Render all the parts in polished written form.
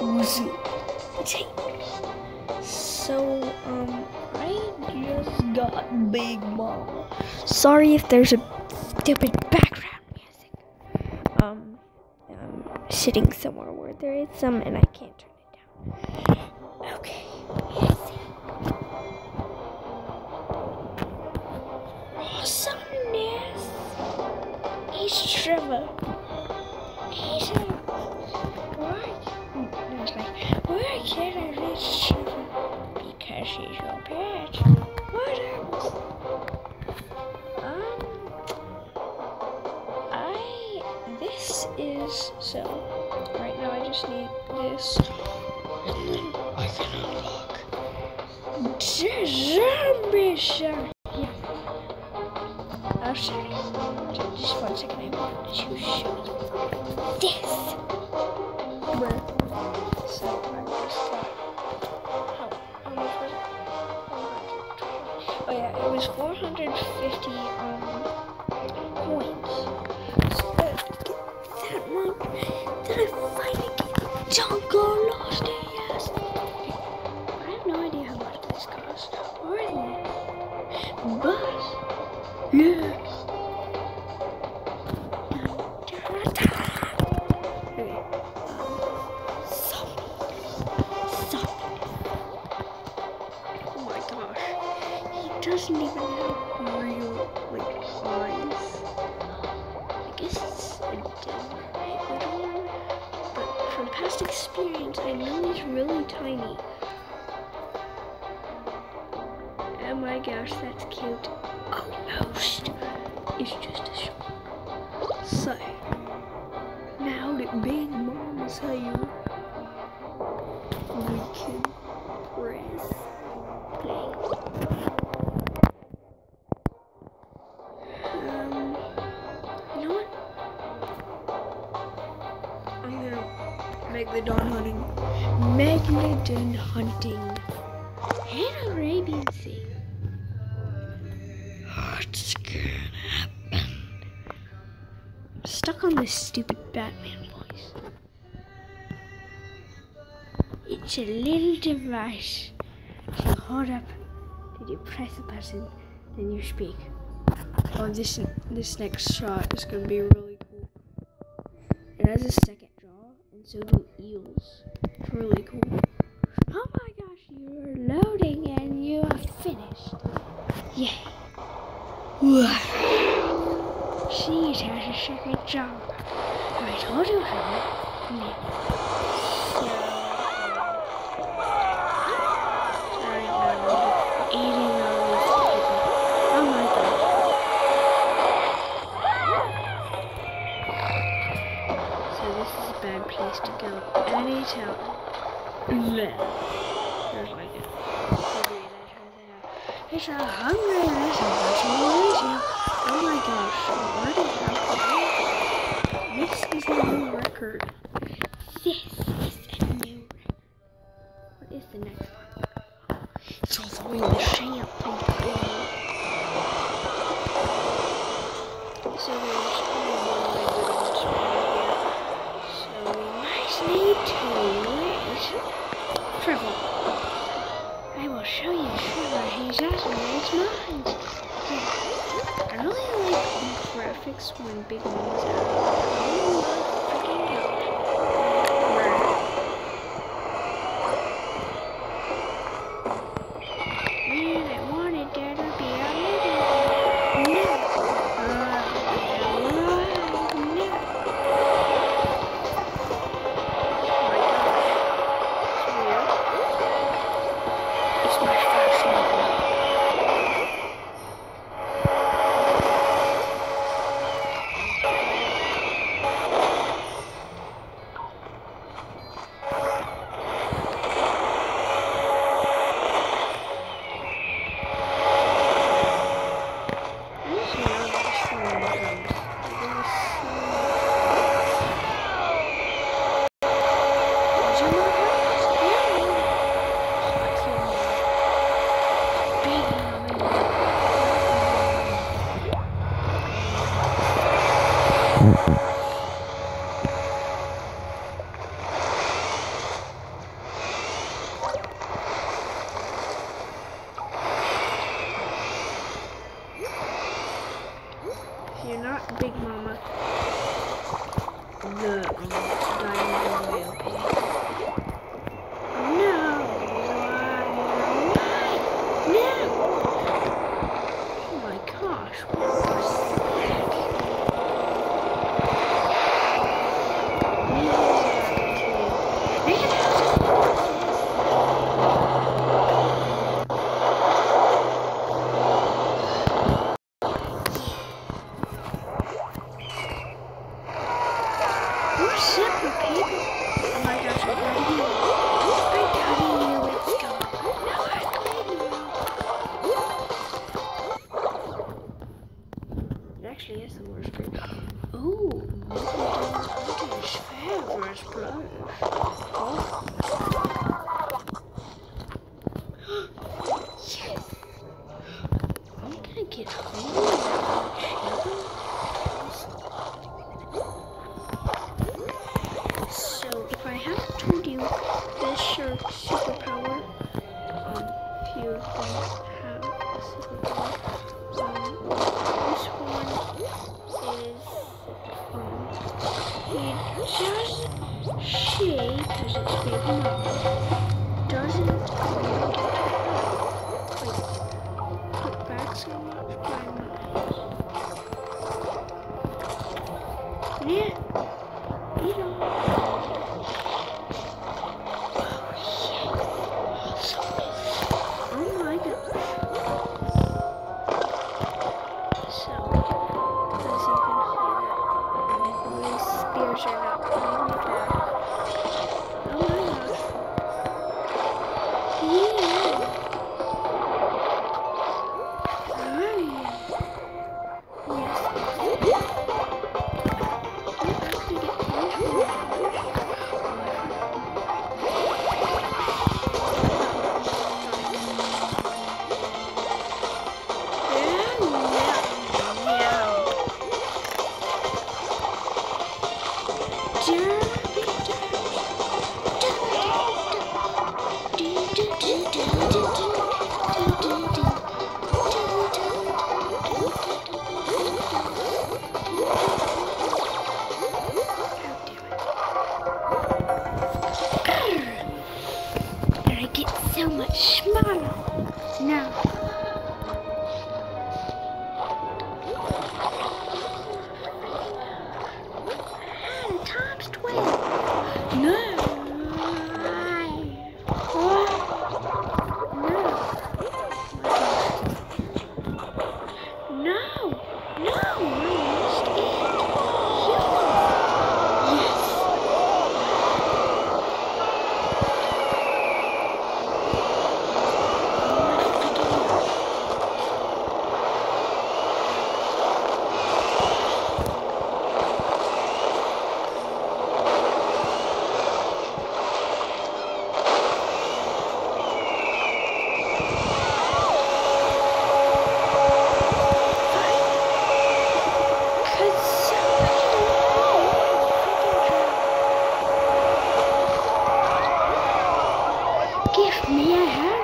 So, I just got Big Mama. Sorry if there's a stupid background music. I'm sitting somewhere where there is some and I can't turn it down. Okay, let's see. Awesomeness! He's Trevor. He's why can't I reach Trevor? Because he's your pet. What else? This is, so, right now I just need this, and then I can unlock the zombie shark. Yeah. Oh, sorry. Just 1 second, I wanted to show you this. So, I just got, how much was it? 120. Oh yeah, it was 450, coins. So, that one, then I finally get dunkleosteus. I have no idea how much this cost, or anything. But, yeah. Doesn't even have real, eyes. I guess it's a dead Megalodon, but from past experience, I know he's really tiny. Oh my gosh, that's cute. Almost. It's just a shark. So, now that Big Mama's here, we can press play. Megalodon hunting in Arabian Sea. What's gonna happen? I'm stuck on this stupid Batman voice. It's a little device you hold up, then you press a button, then you speak. Oh, this next shot is gonna be really cool. It has a second jaw, and so do eels. It's really cool. Oh my gosh, you are loading and you are finished. Yay. Wow. She has a second jaw. I told you so. Yeah. Right now, I'm eating all these people. Oh my god. So this is a bad place to go anytime. There's like a it's a hungry and it's a situation. Oh my gosh, already have this is a new record. This is a new record. What is the next one? It's all the way in the champ. So there's only one way to do this right here. So we might need to Trevor. I will show you Trevor. He's awesome. It's mine. I really like the graphics when Big Mama's out. Oh my freaking gosh. Man, I wanted there to be a little. No. diamond whale pig. No! Oh my gosh, what was we're simple people. Oh my gosh, I got you. Let's go. No, I got you. It actually is the worst group. Oh, Megalodon Hunter's favorite blood. Oh. Yes. I'm gonna get home. So, if I haven't told you this shark's superpower, if you have a superpower, this one is, it just shake because it's big enough. Doesn't put back so much by my yeah, you know. Oh my god. So, as you can see, these spears are not pulling me back. Oh my gosh. Yeah. Oh yeah. Yes. So much smaller now. Times 12. No. Give me a hand.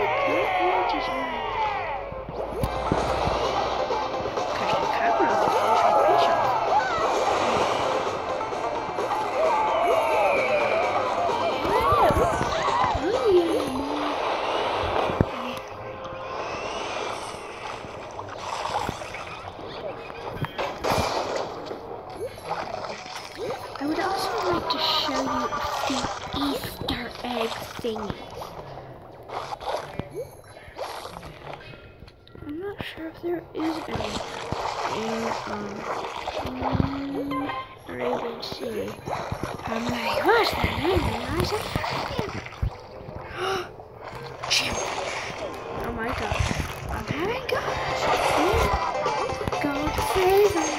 I would also like to show you a few Easter egg thingies. I'm not sure if there is any in Arabian Sea. I'm like, what's that name? And I said, Jim. Oh my gosh. I'm having gosh. God save me.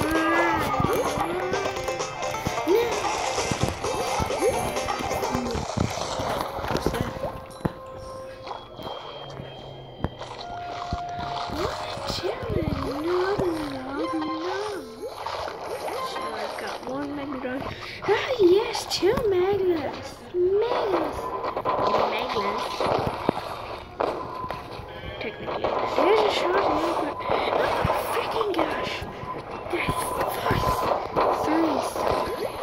Ah, yes, two Megalodons. Technically, there's a short one, but oh freaking gosh, that's three.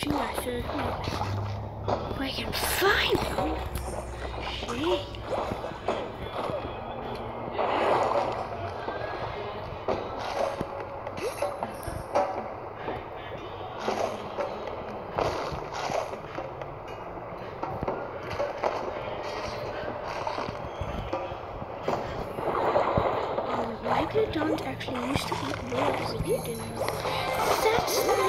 too, I should admit. But I can find them. Shit. Megalodons actually used to eat wolves, if you didn't know. That's